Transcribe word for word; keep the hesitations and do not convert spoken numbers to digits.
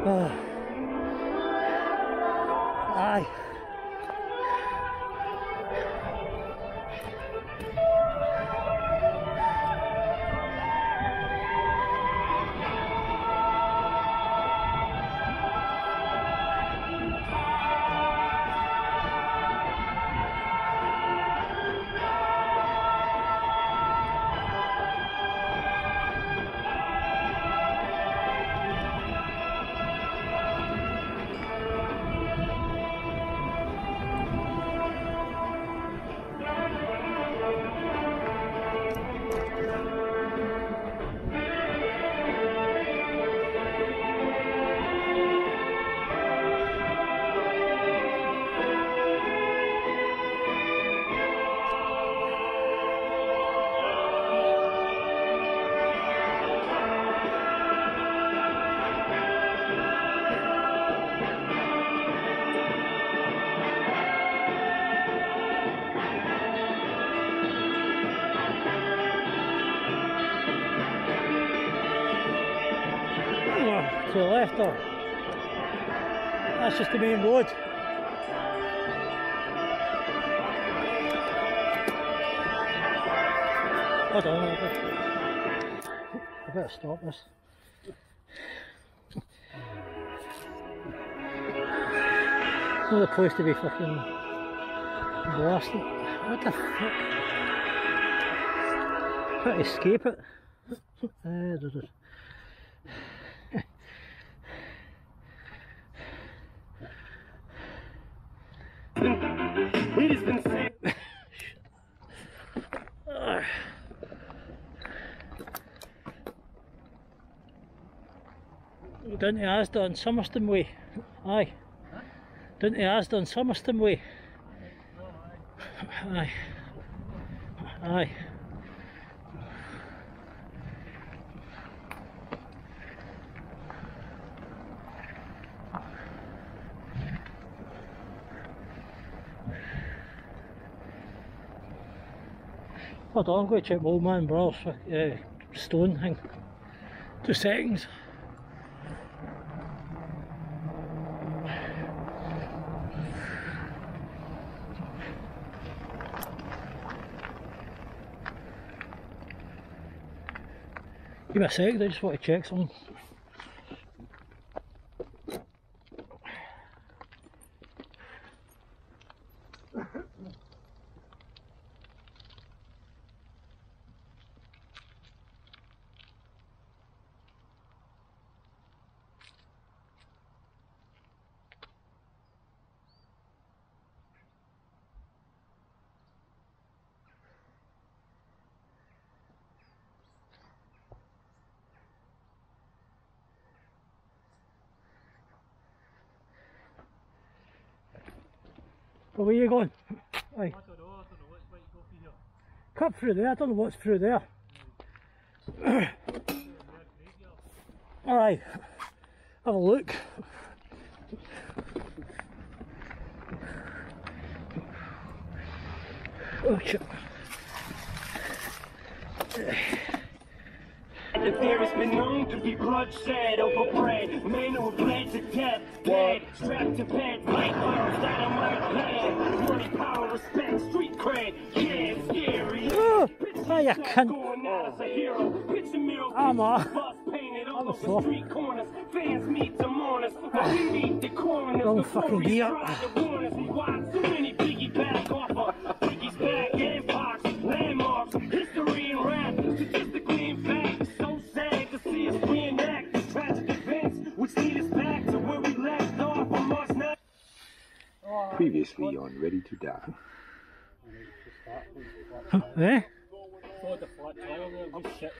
Oh. Aye. To the left or that's just the main road. Hold on, I better, I better stop this. Not the place to be fucking blasting. What the fuck? Try to escape it. Uh, does it? It has been said. Down to Asda on Summerston Way. Aye. Huh? Down to Asda on Summerston Way. Aye. Aye. Hold on, I'm going to check my old man Brothers uh, stone thing. Two seconds. Give me a second, I just want to check something. Well, where are you going? Aye. I don't know, I don't know which way you go for here. Cut through there, I don't know what's through there. Alright, have a look. Oh shit. The fear has been known to be bloodshed over bread. Men who are bled to death, dead, strapped to bed, light arms, dynamite land. Money, power, respect, street cred. Yeah, it's scary. Oh, oh you cunt. Going out as a hero. Picture mural, I'm a... bus painted all I'm a over soft. street corners. Fans meet the mourners. But we meet the coroners. Wrong Before fucking we gear. try to warn us. We watch too many Biggie back offer. Biggie's back and box. Landmarks, history and rap. Statistically in fact, it's so sad to see us reenact these tragic events, which lead us back to where we left off on March ninth. Previously on Ready to Die. Eh? The flat tire there was shit.